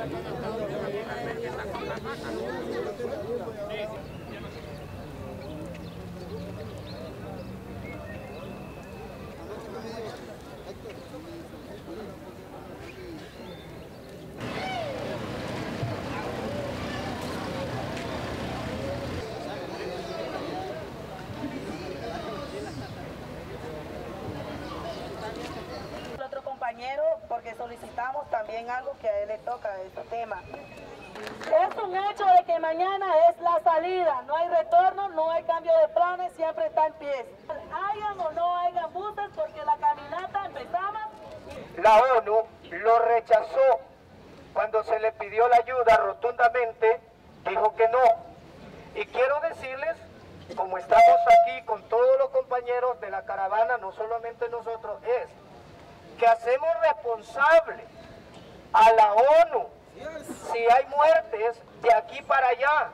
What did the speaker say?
Porque solicitamos también algo que a él le toca de este tema. Es un hecho de que mañana es la salida, no hay retorno, no hay cambio de planes, siempre está en pie. Hayan o no hayan buses porque la caminata empezamos. La ONU lo rechazó cuando se le pidió la ayuda rotundamente, dijo que no. Y quiero decirles, como estamos aquí con todos los compañeros de la caravana, no solamente nosotros, es que hacemos responsable a la ONU si hay muertes de aquí para allá.